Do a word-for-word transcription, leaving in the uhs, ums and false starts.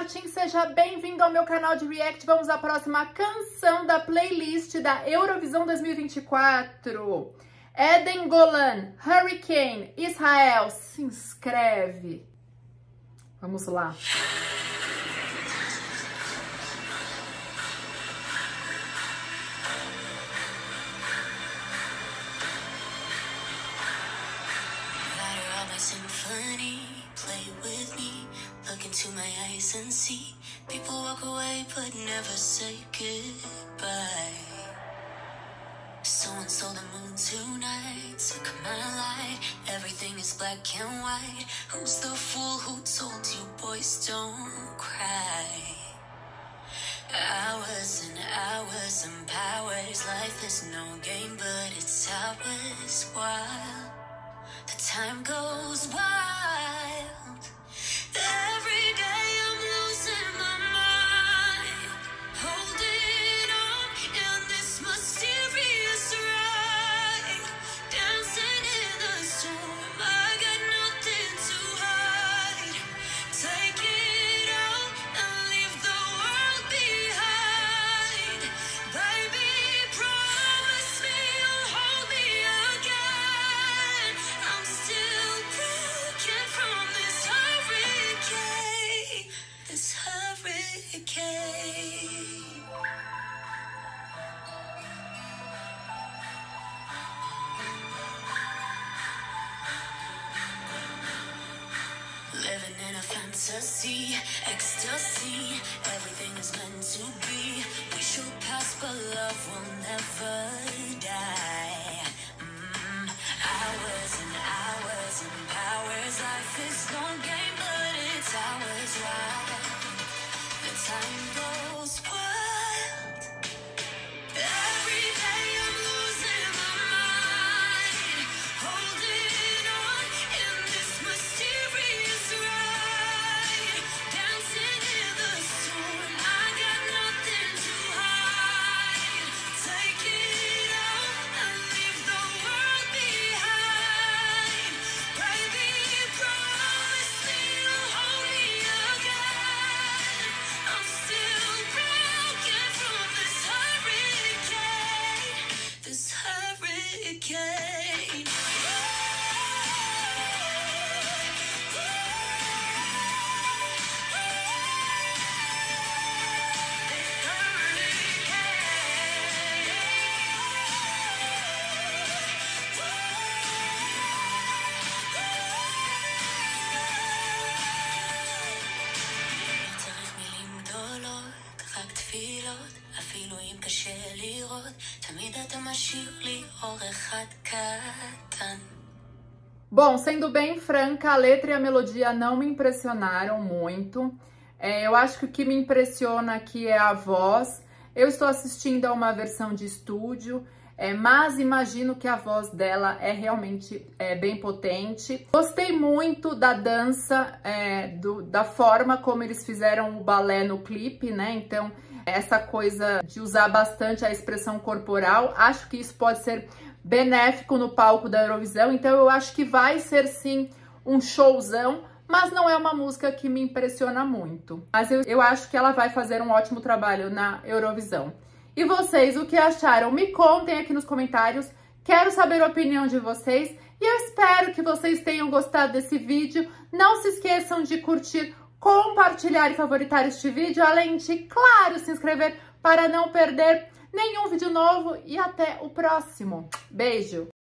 Martins, seja bem-vindo ao meu canal de React. Vamos à próxima canção da playlist da Eurovisão dois mil e vinte e quatro. Eden Golan, Hurricane, Israel, se inscreve. Vamos lá. Symphony, play with me, look into my eyes and see. People walk away but never say goodbye. Someone stole the moon tonight, took my light. Everything is black and white. Who's the fool who told you boys don't cry? Hours and hours and powers. Life is no game but it's ours. Wild, the time goes wild. Every day I'm losing my mind, holding on in this mysterious ride, dancing in the storm. I got nothing to hide. Take it all and leave the world behind. Baby, promise me you'll hold me again. I'm still broken from this hurricane, this hurricane. Living in a fantasy, ecstasy. Everything is meant to be. We should pass, but love will never die. Mm. Hours and hours and powers. Life is no game, but it's ours. Wild, the time goes wild. Every day I'm losing my mind, holding on in this mysterious ride, dancing in the storm. I got nothing to hide. Take it all and leave the world behind. Baby, promise me you'll hold me again. I'm still broken from this hurricane, this hurricane. צריך מילים גדולות, רק תפילות, אפילו אם קשה לראות, תמיד אתה משאיר לי אור אחד קטן. Bom, sendo bem franca, a letra e a melodia não me impressionaram muito. É, eu acho que o que me impressiona aqui é a voz. Eu estou assistindo a uma versão de estúdio, é, mas imagino que a voz dela é realmente é, bem potente. Gostei muito da dança, é, do, da forma como eles fizeram o balé no clipe, né? Então, essa coisa de usar bastante a expressão corporal, acho que isso pode ser benéfico no palco da Eurovisão. Então eu acho que vai ser sim um showzão, mas não é uma música que me impressiona muito. Mas eu, eu acho que ela vai fazer um ótimo trabalho na Eurovisão. E vocês, o que acharam? Me contem aqui nos comentários. Quero saber a opinião de vocês. E eu espero que vocês tenham gostado desse vídeo. Não se esqueçam de curtir, compartilhar e favoritar este vídeo. Além de, claro, se inscrever para não perder nenhum vídeo novo. E até o próximo. Beijo!